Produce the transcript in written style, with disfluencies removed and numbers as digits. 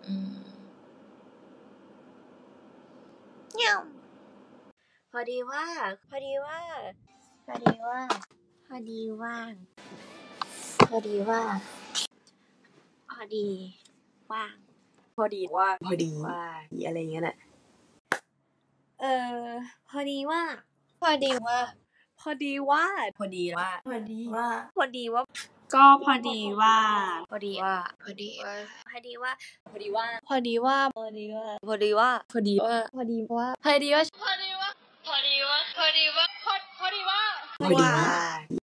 เงี้ยวพอดีว่าพอดีว่าพอดีว่าพอดีว่างพอดีว่าพอดีว่างพอดีว่าพอดีว่าอะไรอย่างเงี้ยน่ะพอดีว่าพอดีว่าพอดีว่าพอดีว่าพอดีว่าพอดีว่าก็พอดีว่าพอดีว่าพอดีว่าพอดีว่าพอดีว่าพอดีว่าพอดีว่าพอดีว่าพอดีว่าพอดีว่าพอดีว่าพอดีว่าพอดีว่าพอดีว่าพอดีว่าพอดีว่า